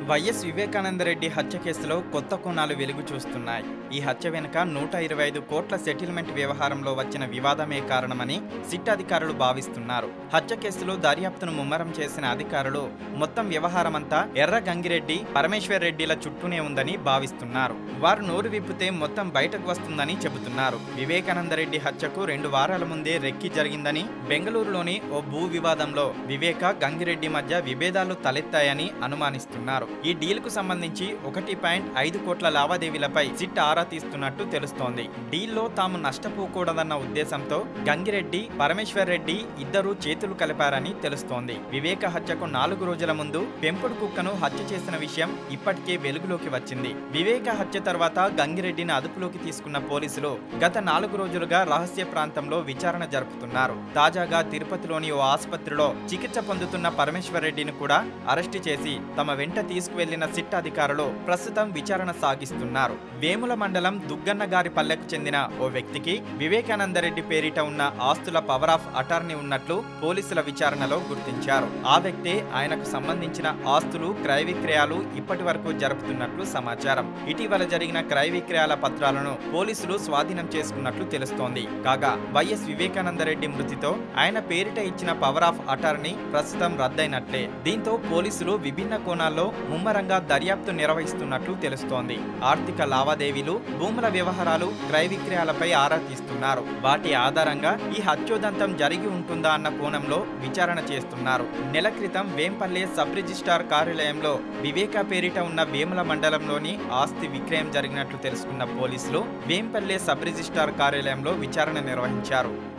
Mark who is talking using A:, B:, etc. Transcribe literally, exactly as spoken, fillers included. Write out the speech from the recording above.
A: YS Vivekananda Reddy హత్య కేసులో కొత్త కోణాలు వెలుగు చూస్తున్నాయి. ఈ హత్య వెనుక నూట ఇరవై ఐదు కోట్ల సెటిల్మెంట్ వ్యవహారంలో వచ్చిన వివాదమే కారణమని సిట్ అధికారులు భావిస్తున్నారు. హత్య కేసులో దర్యాప్తును ముమ్మరం చేసిన అధికారులు మొత్తం వ్యవహారమంతా ఎర్ర గంగిరెడ్డి, పరమేశ్వర్ రెడ్డిల చుట్టూనే ఉందని భావిస్తున్నారు. వారు నోరు విప్పితే మొత్తం బయటకు వస్తుందని చెబుతున్నారు. వివేకానందరెడ్డి హత్యకు రెండు వారాల ముందే రెక్కి జరిగిందని, బెంగళూరులోని ఓ భూ వివాదంలో వివేక, గంగిరెడ్డి మధ్య విభేదాలు తలెత్తాయని అనుమానిస్తున్నారు. ఈ డీల్ కు సంబంధించి ఒకటి పాయింట్ ఐదు కోట్ల లావాదేవీలపై సిట్ ఆరా తీస్తున్నట్టు తెలుస్తోంది. డీల్లో తాము నష్టపోకూడదన్న ఉద్దేశంతో గంగిరెడ్డి, పరమేశ్వర్ రెడ్డి ఇద్దరు చేతులు కలిపారని తెలుస్తోంది. వివేక హత్యకు నాలుగు రోజుల ముందు పెంపుడు కుక్కను హత్య చేసిన విషయం ఇప్పటికే వెలుగులోకి వచ్చింది. వివేక హత్య తర్వాత గంగిరెడ్డిని అదుపులోకి తీసుకున్న పోలీసులు గత నాలుగు రోజులుగా రహస్య ప్రాంతంలో విచారణ జరుపుతున్నారు. తాజాగా తిరుపతిలోని ఓ ఆసుపత్రిలో చికిత్స పొందుతున్న పరమేశ్వర్ రెడ్డిని కూడా అరెస్టు చేసి తమ వెంట తీసుకువెళ్లిన సిట్ అధికారులు ప్రస్తుతం విచారణ సాగిస్తున్నారు. వేముల మండలం దుగ్గన్న గారి పల్లెకు చెందిన ఓ వ్యక్తికి వివేకానందరెడ్డి పేరిట ఉన్న ఆస్తుల పవర్ ఆఫ్ అటార్నీ ఉన్నట్లు పోలీసుల విచారణలో గుర్తించారు. ఆ వ్యక్తే ఆయనకు సంబంధించిన ఆస్తులు, క్రయ విక్రయాలు ఇప్పటి వరకు జరుపుతున్నట్లు సమాచారం. ఇటీవల జరిగిన క్రయ విక్రయాల పత్రాలను పోలీసులు స్వాధీనం చేసుకున్నట్లు తెలుస్తోంది. కాగా వైఎస్ వివేకానందరెడ్డి మృతితో ఆయన పేరిట ఇచ్చిన పవర్ ఆఫ్ అటార్నీ ప్రస్తుతం రద్దయినట్లే. దీంతో పోలీసులు విభిన్న కోణాల్లో ముమ్మరంగా దర్యాప్తు నిర్వహిస్తున్నట్లు తెలుస్తోంది. ఆర్థిక లావాదేవీలు, భూముల వ్యవహారాలు, క్రయ విక్రయాలపై ఆరా తీస్తున్నారు. వాటి ఆధారంగా ఈ హత్యోదంతం జరిగి ఉంటుందా అన్న కోణంలో విచారణ చేస్తున్నారు. నెల క్రితం వేంపల్లె సబ్ రిజిస్ట్రార్ కార్యాలయంలో వివేక పేరిట ఉన్న వేముల మండలంలోని ఆస్తి విక్రయం జరిగినట్లు తెలుసుకున్న పోలీసులు వేంపల్లె సబ్ రిజిస్ట్రార్ కార్యాలయంలో విచారణ నిర్వహించారు.